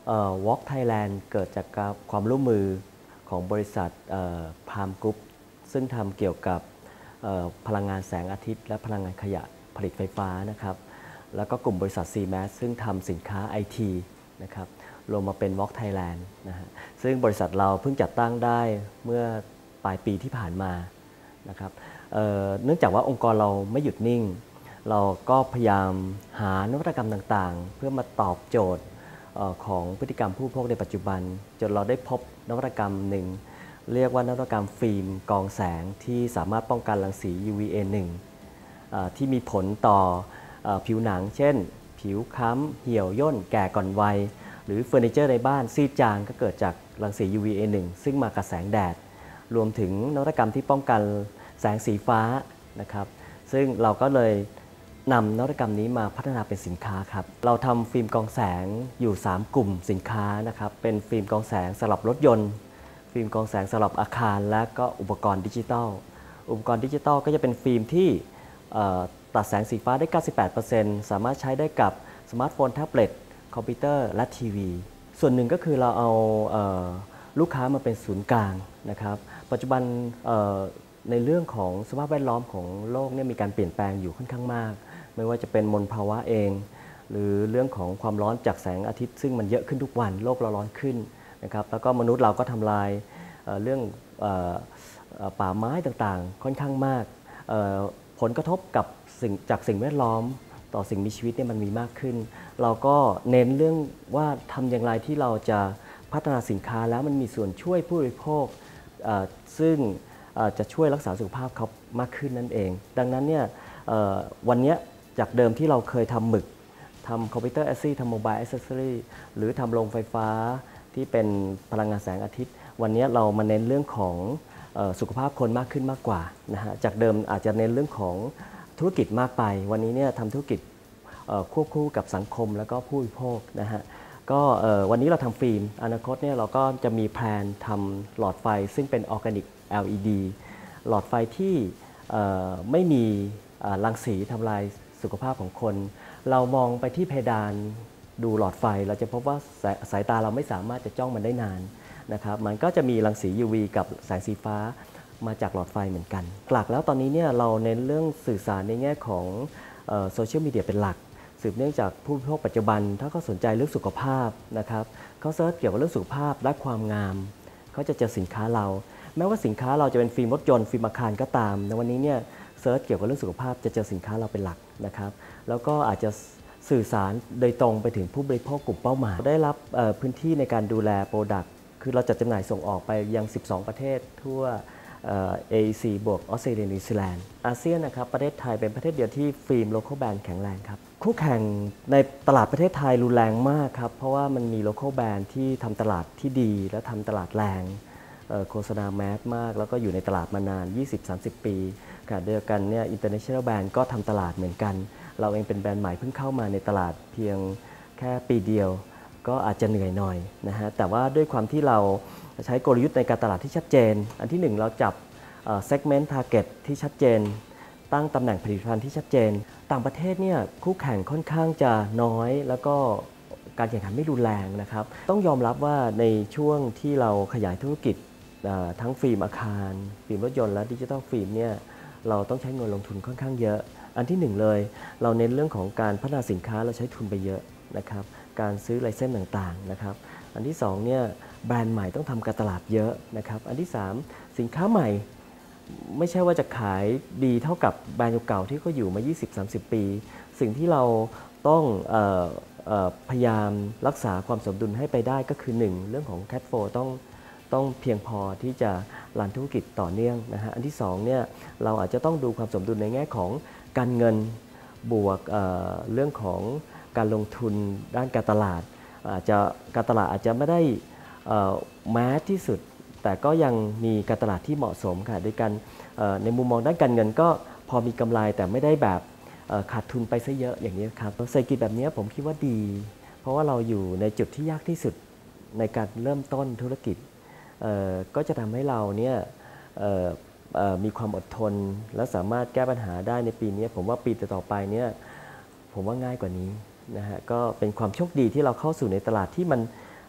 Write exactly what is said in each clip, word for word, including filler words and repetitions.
Walk Thailand เกิดจากความร่วมมือของบริษัทพามกรุ๊ปซึ่งทำเกี่ยวกับพลังงานแสงอาทิตย์และพลังงานขยะผลิตไฟฟ้านะครับแล้วก็กลุ่มบริษัท ซี แมส ซึ่งทำสินค้า ไอ ที นะครับรวมมาเป็น Walk Thailand นะฮะซึ่งบริษัทเราเพิ่งจัดตั้งได้เมื่อปลายปีที่ผ่านมานะครับ เ, เนื่องจากว่าองค์กรเราไม่หยุดนิ่งเราก็พยายามหานวัตกรรมต่างๆเพื่อมาตอบโจทย์ของพฤติกรรมผู้บริโภคในปัจจุบันจนเราได้พบนวัตกรรมหนึ่งเรียกว่านวัตกรรมฟิล์มกองแสงที่สามารถป้องกันรังสี ยู วี เอ หนึ่ง ที่มีผลต่อผิวหนังเช่นผิวค้ำเหี่ยวย่นแก่ก่อนวัยหรือเฟอร์นิเจอร์ในบ้านซีดจางก็เกิดจากรังสี ยู วี เอ หนึ่ง ซึ่งมากับแสงแดดรวมถึงนวัตกรรมที่ป้องกันแสงสีฟ้านะครับซึ่งเราก็เลยนำนวัตกรรมนี้มาพัฒนาเป็นสินค้าครับเราทำฟิล์มกองแสงอยู่สามกลุ่มสินค้านะครับเป็นฟิล์มกองแสงสำหรับรถยนต์ฟิล์มกองแสงสำหรับอาคารและก็อุปกรณ์ดิจิทัลอุปกรณ์ดิจิทัลก็จะเป็นฟิล์มที่ตัดแสงสีฟ้าได้ เก้าสิบแปดเปอร์เซ็นต์ สามารถใช้ได้กับสมาร์ทโฟนแท็บเล็ตคอมพิวเตอร์และทีวีส่วนหนึ่งก็คือเราเอาลูกค้ามาเป็นศูนย์กลางนะครับปัจจุบันในเรื่องของสภาพแวดล้อมของโลกเนี่ยมีการเปลี่ยนแปลงอยู่ค่อนข้างมากไม่ว่าจะเป็นมลภาวะเองหรือเรื่องของความร้อนจากแสงอาทิตย์ซึ่งมันเยอะขึ้นทุกวันโลกเราร้อนขึ้นนะครับแล้วก็มนุษย์เราก็ทำลายเรื่องป่าไม้ต่างๆค่อนข้างมากผลกระทบกับสิ่งจากสิ่งแวดล้อมต่อสิ่งมีชีวิตเนี่ยมันมีมากขึ้นเราก็เน้นเรื่องว่าทำอย่างไรที่เราจะพัฒนาสินค้าแล้วมันมีส่วนช่วยผู้บริโภคซึ่งจะช่วยรักษาสุขภาพเขามากขึ้นนั่นเองดังนั้นเนี่ยวันนี้จากเดิมที่เราเคยทำหมึกทำคอมพิวเตอร์แอสซี่ทำโมบายแอสเซสซอรี่หรือทำโรงไฟฟ้าที่เป็นพลังงานแสงอาทิตย์วันนี้เรามาเน้นเรื่องของสุขภาพคนมากขึ้นมากกว่านะฮะจากเดิมอาจจะเน้นเรื่องของธุรกิจมากไปวันนี้เนี่ยทำธุรกิจควบคู่กับสังคมแล้วก็ผู้บริโภคนะฮะก็วันนี้เราทำฟิล์มอนาคตเนี่ยเราก็จะมีแพลนทำหลอดไฟซึ่งเป็นออร์แกนิก แอล อี ดี หลอดไฟที่ไม่มีรังสีทำลายสุขภาพของคนเรามองไปที่เพดานดูหลอดไฟเราจะพบว่าสายตาเราไม่สามารถจะจ้องมันได้นานนะครับมันก็จะมีรังสี ยู วี กับแสงสีฟ้ามาจากหลอดไฟเหมือนกันหลักแล้วตอนนี้เนี่ยเราเน้นเรื่องสื่อสารในแง่ของโซเชียลมีเดียเป็นหลักสืบเนื่องจากผู้บริโภคปัจจุบันถ้าเขาสนใจเรื่องสุขภาพนะครับเขาเซิร์ชเกี่ยวกับเรื่องสุขภาพและความงามเขาจะเจอสินค้าเราแม้ว่าสินค้าเราจะเป็นฟิล์มรถยนต์ฟิล์มอาคารก็ตามในวันนี้เนี่ยเซิร์ชเกี่ยวกับเรื่องสุขภาพจะเจอสินค้าเราเป็นหลักนะครับแล้วก็อาจจะสื่อสารโดยตรงไปถึงผู้บริโภคกลุ่มเป้าหมายได้รับพื้นที่ในการดูแลโปรดักต์คือเราจัดจำหน่ายส่งออกไปยังสิบสองประเทศทั่ว เอ อี ซี บวกออสเตรเลียนิวซีแลนด์อาเซียนนะครับประเทศไทยเป็นประเทศเดียวที่ฟิล์มโลคอลแบรนด์แข็งแรงครับคู่แข่งในตลาดประเทศไทยรุนแรงมากครับเพราะว่ามันมีโลคอลแบรนด์ที่ทำตลาดที่ดีและทำตลาดแรงโฆษณาแมสมากแล้วก็อยู่ในตลาดมานาน ยี่สิบถึงสามสิบ ปีขณะเดียวกันเนี่ย International Brand ก็ทำตลาดเหมือนกันเราเองเป็นแบรนด์ใหม่เพิ่งเข้ามาในตลาดเพียงแค่ปีเดียวก็อาจจะเหนื่อยหน่อยนะฮะแต่ว่าด้วยความที่เราใช้กลยุทธ์ในการตลาดที่ชัดเจนอันที่หนึ่งเราจับ segment target ที่ชัดเจนตั้งตำแหน่งผลิตภัณฑ์ที่ชัดเจนต่างประเทศเนี่ยคู่แข่งค่อนข้างจะน้อยแล้วก็การแข่งขันไม่รุนแรงนะครับต้องยอมรับว่าในช่วงที่เราขยายธุรกิจทั้งฟิล์มอาคารฟิล์มรถยนต์และดิจิทัลฟิล์มเนี่ยเราต้องใช้เงินลงทุนค่อนข้างเยอะอันที่หนึ่งเลยเราเน้นเรื่องของการพัฒนาสินค้าเราใช้ทุนไปเยอะนะครับการซื้อไลเซนส์ต่างๆนะครับอันที่สองเนี่ยแบรนด์ใหม่ต้องทำการตลาดเยอะนะครับอันที่สามสินค้าใหม่ไม่ใช่ว่าจะขายดีเท่ากับแบรนด์เก่าที่ก็อยู่มา ยี่สิบถึงสามสิบ ปีสิ่งที่เราต้องเอ่อเอ่อพยายามรักษาความสมดุลให้ไปได้ก็คือหนึ่งเรื่องของ cash flow ต้องต้องเพียงพอที่จะรันธุรกิจต่อเนื่องนะฮะอันที่สองเนี่ยเราอาจจะต้องดูความสมดุลในแง่ของการเงินบวก เอ่อ เรื่องของการลงทุนด้านการตลาดอาจจะการตลาดอาจจะไม่ได้แมสที่สุดแต่ก็ยังมีการตลาดที่เหมาะสมค่ะด้วยกันในมุมมองด้านการเงินก็พอมีกำไรแต่ไม่ได้แบบขาดทุนไปซะเยอะอย่างนี้ครับเศรษฐกิจแบบนี้ผมคิดว่าดีเพราะว่าเราอยู่ในจุดที่ยากที่สุดในการเริ่มต้นธุรกิจก็จะทำให้เราเนี่ยมีความอดทนและสามารถแก้ปัญหาได้ในปีนี้ผมว่าปีต่อไปเนี่ยผมว่าง่ายกว่านี้นะฮะก็เป็นความโชคดีที่เราเข้าสู่ในตลาดที่มัน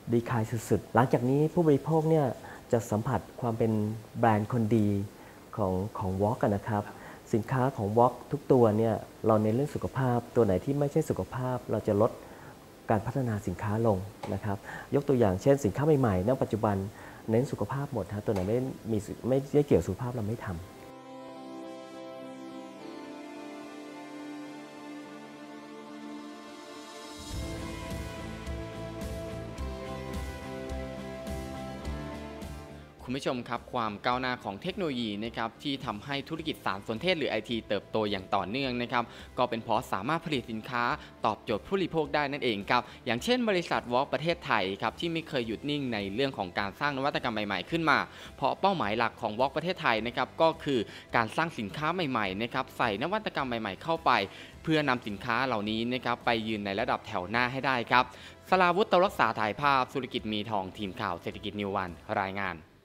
ดีคายสุดๆหลังจากนี้ผู้บริโภคเนี่ยจะสัมผัสความเป็นแบรนด์คนดีของของ วอล์ก นะครับสินค้าของ วอล์ก ทุกตัวเนี่ยเราในเรื่องสุขภาพตัวไหนที่ไม่ใช่สุขภาพเราจะลดการพัฒนาสินค้าลงนะครับยกตัวอย่างเช่นสินค้าใหม่ๆณปัจจุบันเน้นสุขภาพหมดฮะตัวไหนไม่มีไม่ได้เกี่ยวสุขภาพเราไม่ทำคุณผู้ชมครับความก้าวหน้าของเทคโนโลยีนะครับที่ทำให้ธุรกิจสารสนเทศหรือ ไอ ที เติบโตอย่างต่อเนื่องนะครับก็เป็นเพราะสามารถผลิตสินค้าตอบโจทย์ผู้บริโภคได้นั่นเองครับอย่างเช่นบริษัท วอล์ก ประเทศไทยครับที่ไม่เคยหยุดนิ่งในเรื่องของการสร้างนวัตกรรมใหม่ๆขึ้นมาเพราะเป้าหมายหลักของ วอล์ก ประเทศไทยนะครับก็คือการสร้างสินค้าใหม่ๆนะครับใส่นวัตกรรมใหม่ๆเข้าไปเพื่อนำสินค้าเหล่านี้นะครับไปยืนในระดับแถวหน้าให้ได้ครับสราวุฒิ เตารักษาถ่ายภาพธุรกิจมีทองทีมข่าวเศรษฐกิจนิววันรายงาน